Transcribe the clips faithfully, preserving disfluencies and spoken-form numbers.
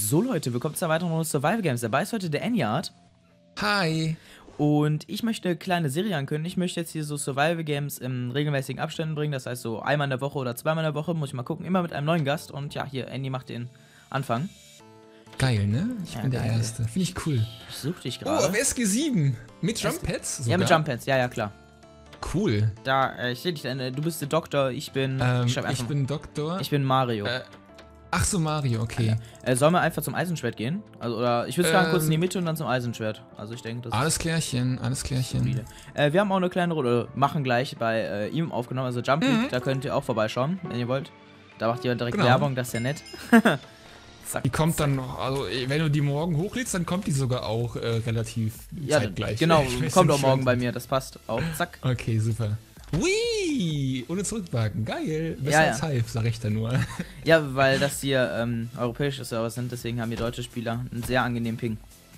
So Leute, willkommen zu einer weiteren Runde Survival Games. Dabei ist heute der Enyard. Hi. Und ich möchte eine kleine Serie ankündigen. Ich möchte jetzt hier so Survival Games in regelmäßigen Abständen bringen. Das heißt so einmal in der Woche oder zweimal in der Woche. Muss ich mal gucken. Immer mit einem neuen Gast. Und ja, hier, Andy macht den Anfang. Geil, ne? Ich ja, bin der geil. Erste. Finde ich cool. Ich such dich Oh, gerade. auf S G sieben. Mit Jump Pads sogar? Ja, mit Jump Pads. Ja, ja, klar. Cool. Da, äh, ich sehe dich. Äh, du bist der Doktor. Ich bin... Ähm, ich, ich bin Doktor. Ich bin Mario. Äh, ach so, Mario, okay. Äh, sollen wir einfach zum Eisenschwert gehen? Also, oder ich würde sagen, Ähm, kurz in die Mitte und dann zum Eisenschwert. Also ich denke, das Alles klärchen, alles klärchen. solide. Äh, wir haben auch eine kleine Runde, machen gleich bei äh, ihm aufgenommen, also Jump League, Mhm. da könnt ihr auch vorbeischauen, wenn ihr wollt. Da macht ihr direkt Genau. Werbung, das ist ja nett. Zack, Die kommt zack. dann noch, also wenn du die morgen hochlädst, dann kommt die sogar auch äh, relativ Ja, zeitgleich. genau, Ich weiß kommt nicht, auch morgen schön. bei mir, das passt auch. Zack. Okay, super. Whee! Ohne zurückwagen, geil. Besser Ja, ja. als Hive, sag ich da nur. Ja, weil das hier ähm, europäische Server sind, deswegen haben hier deutsche Spieler einen sehr angenehmen Ping.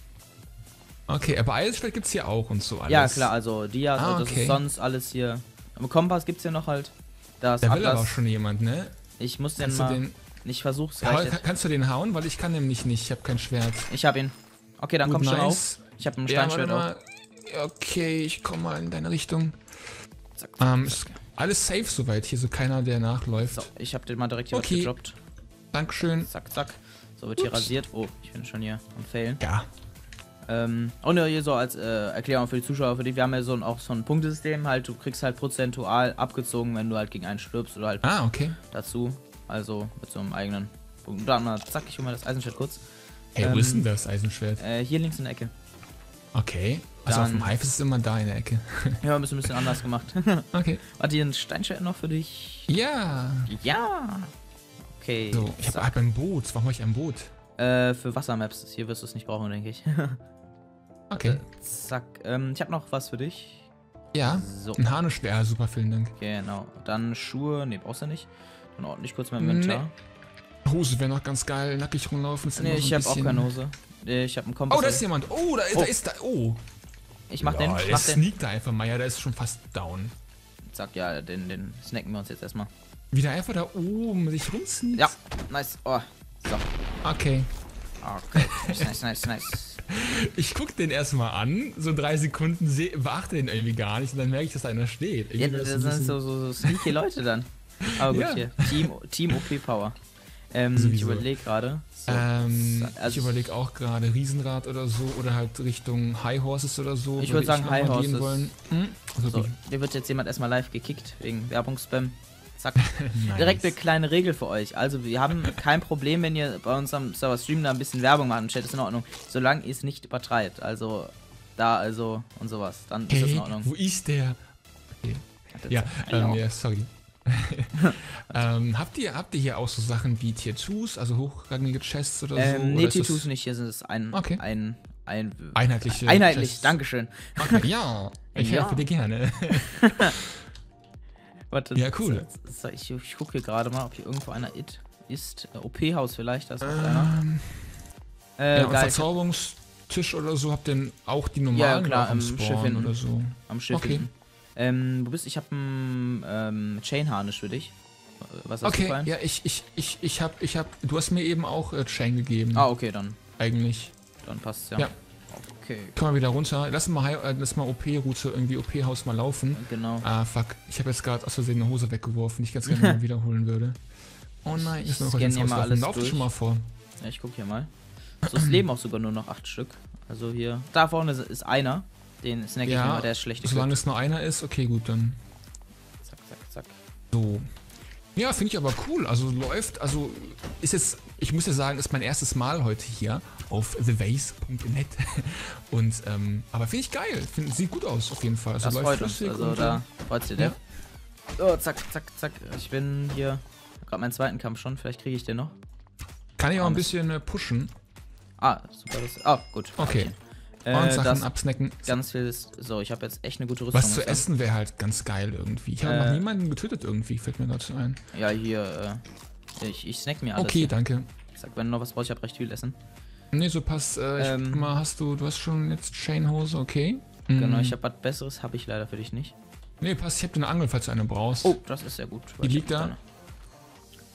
Okay, aber Eisschwert gibt's hier auch und so alles. Ja, klar, also Dias, Ah, also das okay. ist sonst alles hier. Am Kompass gibt's hier noch halt. Das Da will aber Atlas. auch schon jemand, ne? Ich muss den Kannst du mal. den, Ich versuch's hau, gleich. kann- kannst du den hauen? Weil ich kann nämlich nicht, ich habe kein Schwert. Ich hab ihn. Okay, dann Gut, komm schon auf. nice. Ich hab ein Ja, Steinschwert warte auch. mal. Okay, ich komme mal in deine Richtung. Zack, zack, Ähm, zack. ist alles safe soweit hier, so keiner, der nachläuft. So, ich hab den mal direkt hier Okay. was gedroppt. Dankeschön. Zack, zack. So wird hier Ups. rasiert. Oh, ich bin schon hier am Failen. Ja. Ähm, und ja, hier so als äh, Erklärung für die Zuschauer, für die, wir haben ja so ein, auch so ein Punktesystem, halt, du kriegst halt prozentual abgezogen, wenn du halt gegen einen stirbst oder halt Ah, okay. dazu. Also mit so einem eigenen Punkt. Und dann mal, zack, ich hol mal das Eisenschwert kurz. Hey, Ähm, wo ist denn das Eisenschwert? Äh, hier links in der Ecke. Okay. Also dann- auf dem Hive ist es immer da in der Ecke. Ja, ein bisschen, ein bisschen anders gemacht. Okay. Warte, hier ein Steinschwert noch für dich. Ja. Ja. Okay. So, ich habe zack. hab ein Boot. Warum habe ich ein Boot? Äh, für Wassermaps. Hier wirst du es nicht brauchen, denke ich. Okay. Zack. Ähm, ich habe noch was für dich. Ja. So. Ein Harnischwert. Ja, super, vielen Dank. Genau. Dann Schuhe. Ne, brauchst du nicht. Dann ordentlich kurz mein Inventar. Hose wäre noch ganz geil. Nackig rumlaufen. ist Nee, immer so ein ich habe auch bisschen- keine Hose. Nee, ich habe einen Kompass. Oh, da ist jemand. Oh, da, Oh. da ist da. Oh. Ich mach den. Lol, Ich der mach den. sneakt da einfach mal. Ja, der ist schon fast down. Zack, ja, den, den snacken wir uns jetzt erstmal. Wie der einfach da oben sich rumsneakt. Ja, nice. Oh. So. Okay. Okay. Nice, nice, nice. Ich guck den erstmal an, so drei Sekunden, seh- beachte den irgendwie gar nicht und dann merke ich, dass da einer steht. Ja, Irgendwie das ist ein sind bisschen- so, so, so sneaky Leute dann. Aber gut, Ja. hier. Team, Team O P Power. Ähm, ich Sowieso. überlege gerade. So, ähm, so, ich also überlege auch gerade Riesenrad oder so oder halt Richtung High Horses oder so. Ich würde würd sagen noch mal High gehen Horses. wollen. Hm? Also So, die- hier wird jetzt jemand erstmal live gekickt wegen Werbungsspam. Zack. nice. Direkt eine kleine Regel für euch. Also wir haben kein Problem, wenn ihr bei uns am Server streamen da ein bisschen Werbung macht im Chat, ist in Ordnung. Solange ihr es nicht übertreibt. Also da, also und sowas. Dann ist das Hey, in Ordnung. wo ist der? Okay. Ja, Ja. ähm, ja, sorry. ähm, habt, ihr, habt ihr hier auch so Sachen wie Tier zweis, also hochrangige Chests oder so? Ähm, nee, oder ist T das twos nicht. Hier sind es ein, Okay. ein, ein, Einheitliche einheitlich. Chests? Dankeschön. Okay, ja, ich Ja. helfe dir gerne. Warte, Ja, cool. so, so, ich, ich gucke hier gerade mal, ob hier irgendwo einer it ist. Äh, O P-Haus vielleicht, da ist noch einer. Ähm, Äh, ja, und geil. Verzauberungstisch oder so, habt ihr auch die normalen klar, auch am im Spawn Schiff hinten. oder so? Am Schiff. Okay. hinten. Ähm, wo bist du? Ich hab einen ähm, Chain-Harnisch für dich. Was hast du Okay, gefallen? ja, ich, ich, ich, ich hab, ich hab, du hast mir eben auch äh, Chain gegeben. Ah, okay, dann, Eigentlich. dann passt's ja. Ja. Okay, Komm mal wieder runter. Lass mal, Hi- äh, lass mal O P-Route, irgendwie O P-Haus mal laufen. genau. Ah, fuck. Ich habe jetzt gerade aus Versehen eine Hose weggeworfen, die ich ganz gerne mal wiederholen würde. Oh nein, Ich ist noch scanne ins hier Haus mal laufen. alles Lauf dich durch. schon mal vor. Ja, ich guck hier mal. So, es leben auch sogar nur noch acht Stück. Also hier. Da vorne ist einer. Den snack ich mir Ja, mal, der ist schlecht. solange es nur einer ist, okay, gut, dann. Zack, zack, zack. So. Ja, finde ich aber cool. Also läuft, also ist jetzt, ich muss ja sagen, ist mein erstes Mal heute hier auf the vase punkt net. Und, ähm, aber finde ich geil. Find, sieht gut aus auf jeden Fall. Also Das läuft freut uns. flüssig Also und, da freut sich der. Ja. Oh, zack, zack, zack. Ich bin hier. Gerade meinen zweiten Kampf schon. Vielleicht kriege ich den noch. Kann ich auch ein Alles. bisschen äh, pushen. Ah, super. Das, ah, gut. Okay. Äh, Und Sachen das absnacken. ganz viel ist, so, ich habe jetzt echt eine gute Rüstung. Was zu muss ich sagen. essen wäre halt ganz geil irgendwie. Ich habe Äh, noch niemanden getötet irgendwie, fällt mir gerade so ein. Ja, hier, äh, ich, ich snack mir alles. Okay, hier. danke. Sag, wenn du noch was brauchst, ich habe recht viel Essen. Nee, so passt. Äh, ich Ähm. guck mal, hast du, du hast schon jetzt Chainhose, okay. Genau, Mm. ich habe was Besseres, habe ich leider für dich nicht. Nee, passt, ich hab dir eine Angel, falls du eine brauchst. Oh, das ist sehr gut. Die liegt da.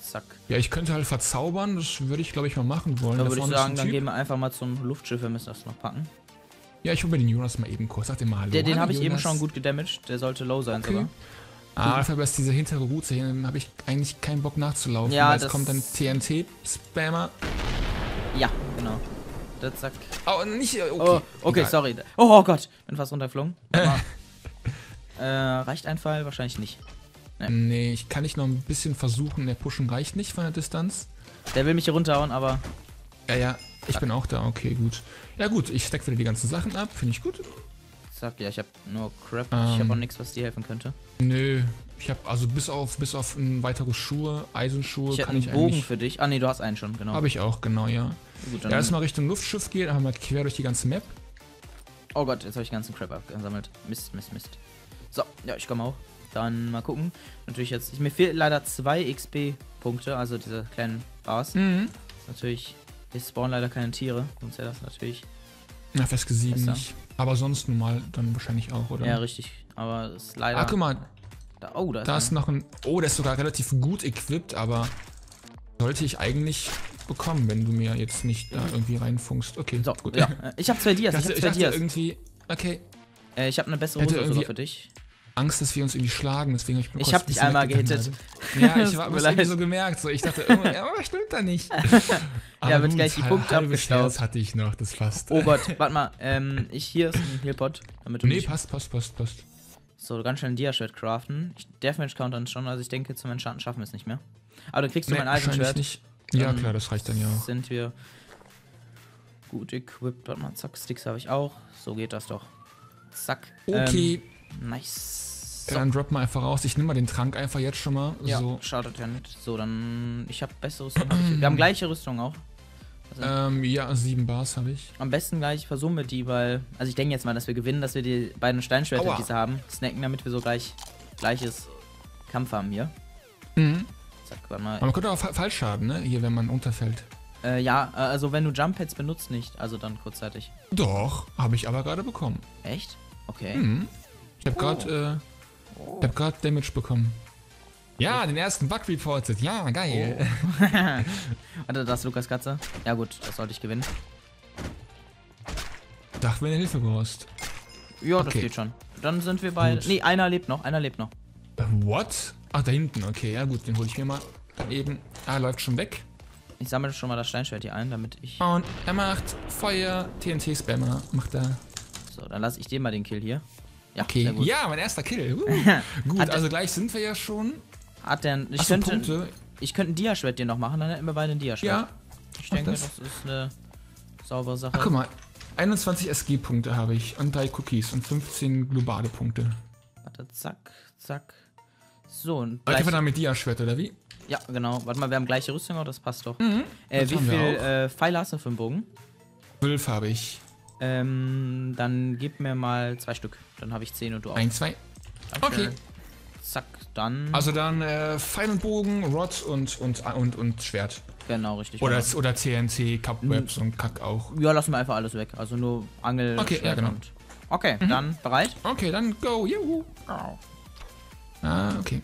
Zack. Ja, ich könnte halt verzaubern, das würde ich, glaube ich, mal machen wollen. Da Da würde ich vorne ist sagen, ein dann Typ. gehen wir einfach mal zum Luftschiff, wir müssen das noch packen. Ja, ich hole mir den Jonas mal eben kurz. Sag dir mal Hallo. Der, den Hallo, habe ich eben Jonas. schon gut gedamaged, der sollte low sein Okay. sogar. Ah, dafür ist diese hintere Route hier, dann habe ich eigentlich keinen Bock nachzulaufen. Ja, weil jetzt das- kommt dann T N T-Spammer. Ja, genau. Da, zack. Oh, nicht, okay. Oh, okay, egal. sorry. Oh, oh Gott, bin fast runtergeflogen. Aber, äh, reicht ein Pfeil? Wahrscheinlich nicht. Nee, ich kann nicht noch ein bisschen versuchen. Der Pushen reicht nicht von der Distanz. Der will mich hier runterhauen, aber Ja, ja, ich bin auch da. Okay, gut. Ja gut, ich stack wieder die ganzen Sachen ab. Finde ich gut. zack, ja, ich habe nur Crap. Ähm. Ich habe auch nichts, was dir helfen könnte. Nö, ich habe also bis auf bis auf ein weitere Schuhe, Eisenschuhe Ich hätte kann einen ich Bogen eigentlich... für dich. Ah, nee, du hast einen schon, genau. Habe ich auch, genau, ja. Gut, Ja, dann, erstmal Richtung Luftschiff geht, einfach mal quer durch die ganze Map. oh Gott, jetzt habe ich ganzen Crap abgesammelt. Mist, Mist, Mist. So, ja, ich komme auch. Dann mal gucken. Natürlich jetzt, ich, mir fehlen leider zwei X P-Punkte, also diese kleinen Bars. Mhm. Natürlich, hier spawnen leider keine Tiere, sonst wäre das natürlich. Na, Feske sieben Besser. nicht. Aber sonst normal dann wahrscheinlich auch, oder? Ja, richtig. Aber es ist leider. Ah, guck mal, Da, oh, da ist, da ist einer. noch ein... Oh, der ist sogar relativ gut equipped, aber sollte ich eigentlich bekommen, wenn du mir jetzt nicht da irgendwie reinfunkst. Okay, So, gut. ja. äh, Ich habe zwei Dias. Ich Ich dachte, habe ich zwei dachte Dias. irgendwie... Okay, Äh, ich habe eine bessere hätte Hose sogar irgendwie- für dich. Angst, dass wir uns irgendwie schlagen, deswegen habe ich mir Ich kurz hab ein dich bisschen einmal weggegangen gehittet. gerade. Ja, ich Es war tut mir hab's irgendwie leid. so gemerkt. So, ich dachte, irgendwie, ja, aber stimmt da nicht. Ja, wird gut, gleich die halb- Punkte halbes abgestaubt. Herz hatte ich noch, das passt. Oh Gott, warte mal. Ähm, ich hier ist ein Healpot, damit du Nee, nicht passt, passt, passt, passt. so ganz schnell ein Dia-Schwert craften. Ich Deathmatch countern schon, also ich denke, zum Enchanten schaffen wir es nicht mehr. Aber dann kriegst du Nee, mein altes wahrscheinlich Schwert. nicht. Ja, Dann klar, das reicht dann ja auch. Sind wir gut equipped. Warte mal, zack, Sticks habe ich auch. So geht das doch. Zack. Okay, Ähm, nice. ja, So. dann drop mal einfach raus. Ich nehme mal den Trank einfach jetzt schon mal. Ja, So. schadet ja nicht. So, dann. Ich habe bessere Rüstung. Hab ich, wir haben gleiche Rüstung auch. Ähm, ja, sieben Bars habe ich. Am besten gleich versuchen wir die, weil. Also ich denke jetzt mal, dass wir gewinnen, dass wir die beiden Steinschwerter, Aua. die sie haben, snacken, damit wir so gleich gleiches Kampf haben hier. Mhm. Zack, warte mal. Aber man könnte auch fa Fallschaden, ne? Hier, wenn man unterfällt. Äh, ja, äh, also wenn du Jump Pads benutzt, nicht. Also dann kurzzeitig. Doch, habe ich aber gerade bekommen. Echt? Okay. Mhm. Ich habe gerade äh, Oh. ich hab grad Damage bekommen. Ja, den ersten Bug reported. Ja, geil. Warte, das ist Lukas Katze. Ja gut, das sollte ich gewinnen. Dachte, wenn du Hilfe brauchst. Ja, das Okay. geht schon. Dann sind wir bei. Gut. Nee, einer lebt noch, einer lebt noch. Äh, What? Ach, da hinten. Okay, ja gut, den hole ich mir mal. Dann eben. Ah, läuft schon weg. Ich sammle schon mal das Steinschwert hier ein, damit ich. Und er macht Feuer. T N T-Spammer macht er. So, dann lasse ich dir mal den Kill hier. Ja, Okay. sehr gut. Ja, mein erster Kill. Uh. Gut, Hat- also gleich sind wir ja schon. Hat der. Ich Achso, könnte. Punkte. Ich könnte ein Dia-Schwert dir noch machen, dann hätten wir beide ein Dia-Schwert. Ja. Ich mach denke, das. das. ist eine saubere Sache. Ach, guck mal. einundzwanzig S G-Punkte habe ich und drei Cookies und fünfzehn globale Punkte. Warte, zack, zack. So, und Gleich gleich, einfach mit Dia-Schwert, oder wie? ja, genau. Warte mal, wir haben gleiche Rüstung, aber das passt doch. Mhm. Äh, das wie haben wir viel auch. äh, Pfeile hast du für den Bogen? zwölf habe ich. Ähm, dann gib mir mal zwei Stück. Dann habe ich zehn und du auch. Ein, zwei. Dankeschön. Okay. Zack, dann. Also dann äh, Pfeil und Bogen, Rod und, und, und, und Schwert. genau, richtig. Oder, genau. oder T N T, Cupwebs und Kack auch. Ja, lassen wir einfach alles weg. Also nur Angel, Okay, Schwert ja, genau. und. Okay, dann bereit? Okay, dann go. Juhu. Ah, okay.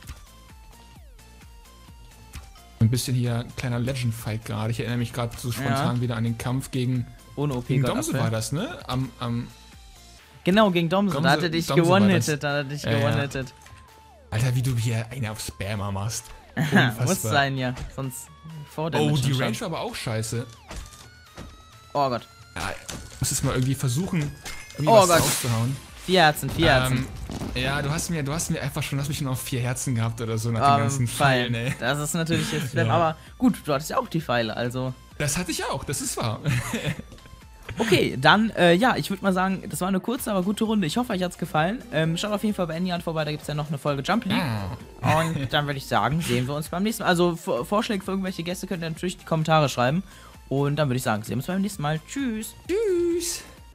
Ein bisschen hier kleiner Legend-Fight gerade. Ich erinnere mich gerade so spontan wieder an den Kampf gegen, Ohne O P gegen Gott Domse Apfel. war das, ne? Am, am, Genau, gegen Domse. Da Domse- hat er dich Domse war gewone-hitted. Da hat er dich Ja, ja. gewone-hitted. Alter, wie du hier einen auf Spammer machst. Muss Unfassbar. sein, ja. Sonst vor der Oh, die Range war aber auch scheiße. Oh Gott. Ja, muss es mal irgendwie versuchen, irgendwie Oh was Gott. rauszuhauen. Vier Herzen, vier Herzen. Ähm, ja, du hast mir, du hast mir einfach schon, hast mich schon auf vier Herzen gehabt oder so nach Ähm, den ganzen Pfeilen, ey. Das ist natürlich jetzt schlimm, Ja. aber gut, du hattest ja auch die Pfeile, also. Das hatte ich auch, das ist wahr. Okay, dann, äh, ja, ich würde mal sagen, das war eine kurze, aber gute Runde. Ich hoffe, euch hat's gefallen. Ähm, schaut auf jeden Fall bei Anyard vorbei, da gibt's ja noch eine Folge Jump League. Ah. Und dann würde ich sagen, sehen wir uns beim nächsten Mal. Also V- Vorschläge für irgendwelche Gäste könnt ihr natürlich in die Kommentare schreiben. Und dann würde ich sagen, sehen wir uns beim nächsten Mal. Tschüss. Tschüss.